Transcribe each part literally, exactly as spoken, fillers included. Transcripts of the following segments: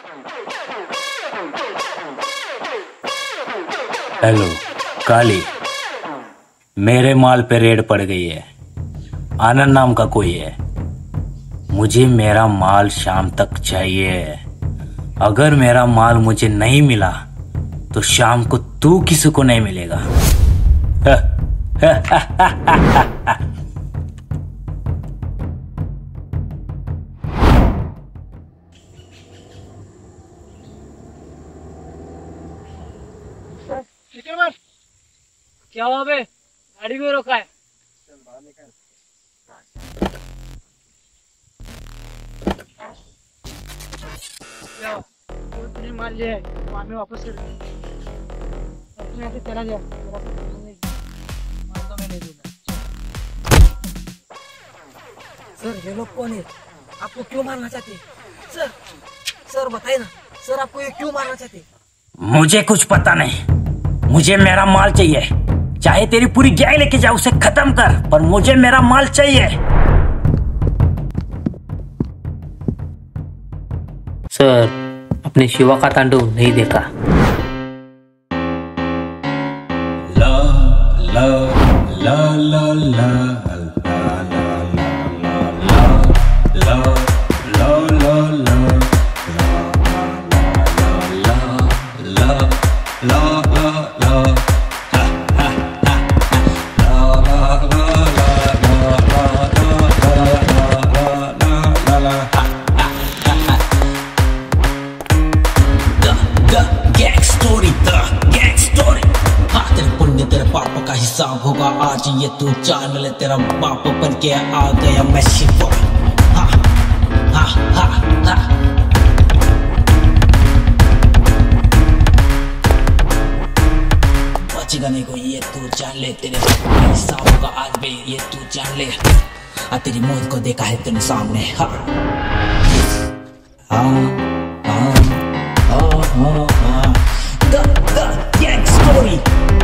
Hello काली, मेरे माल पे red पड़ गई है। आनंद नाम का कोई है, मुझे मेरा माल शाम तक चाहिए। अगर मेरा माल मुझे नहीं मिला तो शाम को तू किसी को नहीं मिलेगा। क्या हुआ बे? गाड़ी में रोका है। क्या तूने माल लिया है, वहाँ में वापस कर अपने आके चला जा। माल तो मैं नहीं दूंगा। सर ये लोग कौन है? आपको क्यों मारना चाहते हैं? सर सर बताइए ना, सर आपको ये क्यों मारना चाहते हैं? मुझे कुछ पता नहीं, मुझे मेरा माल चाहिए। चाहे तेरी पूरी गैंग लेके जा, उसे खत्म कर, पर मुझे मेरा माल चाहिए। सर अपने शिवा का तांडव नहीं देखा। ला ला ला ला ला हिसाब होगा आज ये तू जान ले, तेरा बाप बन के आ गया मैं शिवा। हा हा हा हा बचेगा नहीं को ये तू जान ले, तेरे बाप का हिसाब होगा आज बे ये तू जान ले। आ तेरी मौत को देखा है तेरे सामने। हा हा हा हा हा द द गैंग स्टोरी।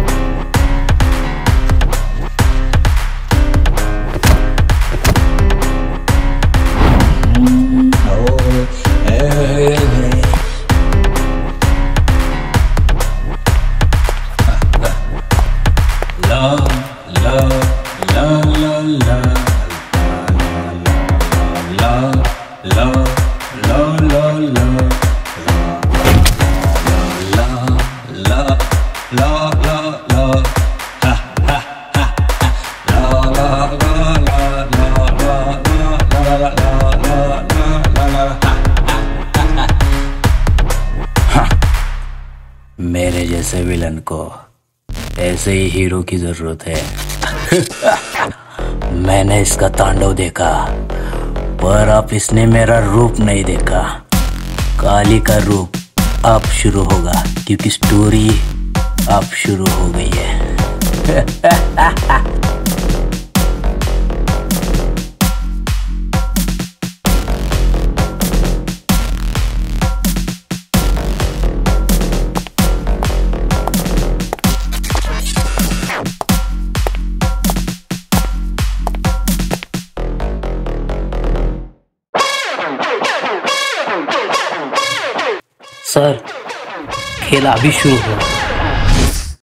मेरे जैसे विलन को ऐसे ही हीरो की जरूरत है। मैंने इसका तांडव देखा, पर अब इसने मेरा रूप नहीं देखा। काली का रूप अब शुरू होगा, क्योंकि स्टोरी अब शुरू हो गई है। सर खेल अभी शुरू हुआ।